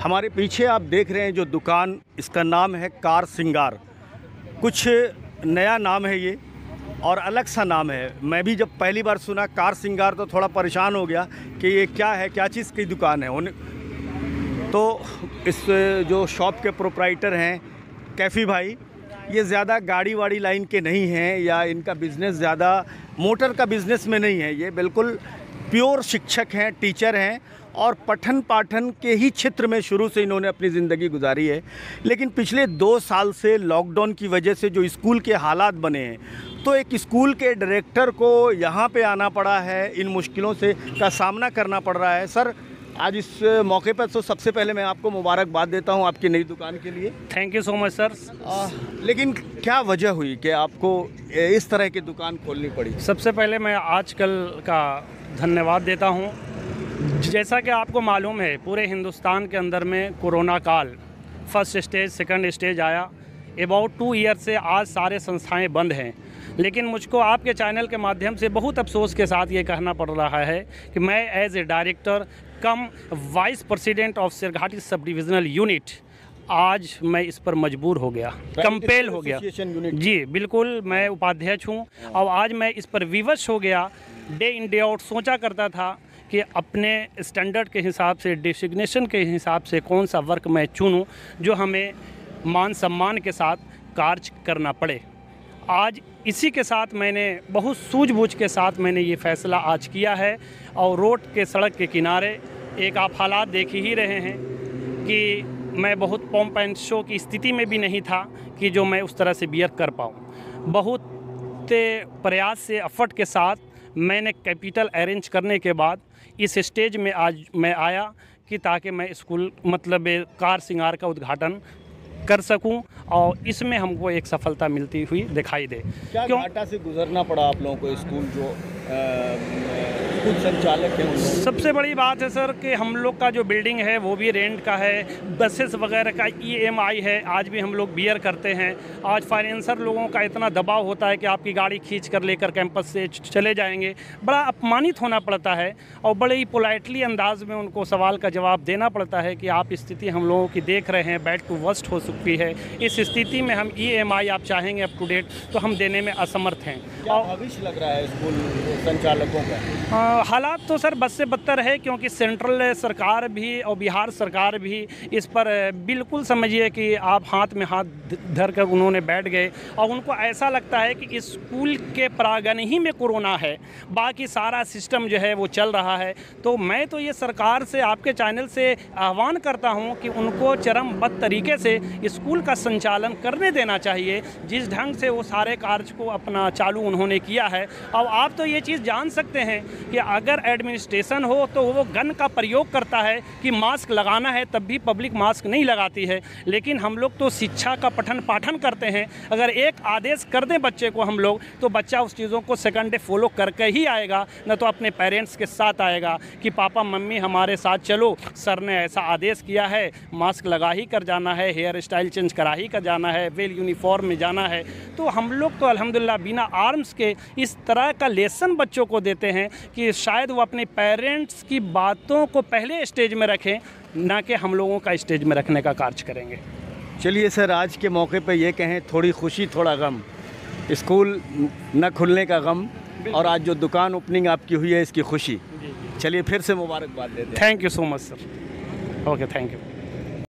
हमारे पीछे आप देख रहे हैं जो दुकान, इसका नाम है कार सिंगार। कुछ नया नाम है ये और अलग सा नाम है। मैं भी जब पहली बार सुना कार सिंगार तो थोड़ा परेशान हो गया कि ये क्या है, क्या चीज़ की दुकान है। तो इस जो शॉप के प्रोप्राइटर हैं कैफ़ी भाई, ये ज़्यादा गाड़ी वाड़ी लाइन के नहीं हैं या इनका बिज़नेस ज़्यादा मोटर का बिज़नेस में नहीं है। ये बिल्कुल प्योर शिक्षक हैं, टीचर हैं और पठन पाठन के ही क्षेत्र में शुरू से इन्होंने अपनी ज़िंदगी गुजारी है। लेकिन पिछले 2 साल से लॉकडाउन की वजह से जो स्कूल के हालात बने हैं, तो एक स्कूल के डायरेक्टर को यहाँ पे आना पड़ा है, इन मुश्किलों से का सामना करना पड़ रहा है। सर, आज इस मौके पर तो सबसे पहले मैं आपको मुबारकबाद देता हूँ आपकी नई दुकान के लिए। Thank you so much sir. लेकिन क्या वजह हुई कि आपको इस तरह की दुकान खोलनी पड़ी? सबसे पहले मैं आजकल का धन्यवाद देता हूँ। जैसा कि आपको मालूम है, पूरे हिंदुस्तान के अंदर में कोरोना काल फर्स्ट स्टेज, सेकंड स्टेज आया। अबाउट 2 ईयर से आज सारे संस्थाएं बंद हैं। लेकिन मुझको आपके चैनल के माध्यम से बहुत अफसोस के साथ ये कहना पड़ रहा है कि मैं as a director cum vice president of Sirghati sub divisional unit, आज मैं इस पर मजबूर हो गया, कंपेल हो गया। जी बिल्कुल, मैं उपाध्यक्ष हूँ और आज मैं इस पर विवश हो गया। डे इन डे आउट सोचा करता था कि अपने स्टैंडर्ड के हिसाब से, डिसिग्नेशन के हिसाब से कौन सा वर्क मैं चुनूँ जो हमें मान सम्मान के साथ कार्य करना पड़े। आज इसी के साथ मैंने बहुत सूझबूझ के साथ मैंने ये फ़ैसला आज किया है। और रोड के सड़क के किनारे एक आप हालात देख ही रहे हैं कि मैं बहुत पॉम्प एंड शो की स्थिति में भी नहीं था कि जो मैं उस तरह से बियर कर पाऊँ। बहुत प्रयास से, एफर्ट के साथ मैंने कैपिटल अरेंज करने के बाद इस स्टेज में आज मैं आया कि ताकि मैं स्कूल मतलब कार सिंगार का उद्घाटन कर सकूं और इसमें हमको एक सफलता मिलती हुई दिखाई दे। क्या घाटा से गुजरना पड़ा आप लोगों को? स्कूल जो स्कूल संचालक हैं, सबसे बड़ी बात है सर कि हम लोग का जो बिल्डिंग है वो भी रेंट का है, बसेस वगैरह का EMI है, आज भी हम लोग बियर करते हैं। आज फाइनेंसर लोगों का इतना दबाव होता है कि आपकी गाड़ी खींच कर लेकर कैंपस से चले जाएंगे, बड़ा अपमानित होना पड़ता है और बड़े ही पोलाइटली अंदाज में उनको सवाल का जवाब देना पड़ता है कि आप स्थिति हम लोगों की देख रहे हैं, बैड टू वर्स्ट हो सकती है। इस स्थिति में हम EMI आप चाहेंगे अप टू डेट तो हम देने में असमर्थ हैं। क्या भविष्य लग रहा है स्कूल संचालकों का? हालात तो सर बद से बदतर है, क्योंकि सेंट्रल सरकार भी और बिहार सरकार भी इस पर बिल्कुल समझिए कि आप हाथ में हाथ धर कर उन्होंने बैठ गए और उनको ऐसा लगता है कि स्कूल के प्रांगण ही में कोरोना है, बाकी सारा सिस्टम जो है वो चल रहा है। तो मैं तो ये सरकार से, आपके चैनल से आह्वान करता हूँ कि उनको चरमबद्ध तरीके से स्कूल का संचालन करने देना चाहिए, जिस ढंग से वो सारे कार्य को अपना चालू उन्होंने किया है। और आप तो ये चीज़ जान सकते हैं कि अगर एडमिनिस्ट्रेशन हो तो वो गन का प्रयोग करता है कि मास्क लगाना है, तब भी पब्लिक मास्क नहीं लगाती है। लेकिन हम लोग तो शिक्षा का पठन पाठन करते हैं, अगर एक आदेश कर दें बच्चे को हम लोग तो बच्चा उस चीज़ों को सेकंड डे फॉलो करके ही आएगा, न तो अपने पेरेंट्स के साथ आएगा कि पापा मम्मी हमारे साथ चलो, सर ने ऐसा आदेश किया है, मास्क लगा ही कर जाना है, हेयर स्टाइल चेंज करा ही कर जाना है, वेल यूनिफॉर्म में जाना है। तो हम लोग तो अल्हम्दुलिल्लाह बिना आर्म्स के इस तरह का लेसन बच्चों को देते हैं कि शायद वो अपने पेरेंट्स की बातों को पहले स्टेज में रखें, ना कि हम लोगों का स्टेज में रखने का कार्य करेंगे। चलिए सर, आज के मौके पे ये कहें, थोड़ी खुशी थोड़ा गम, स्कूल न खुलने का गम और आज जो दुकान ओपनिंग आपकी हुई है इसकी खुशी। चलिए फिर से मुबारकबाद देते हैं। Thank you so much sir. Okay, thank you.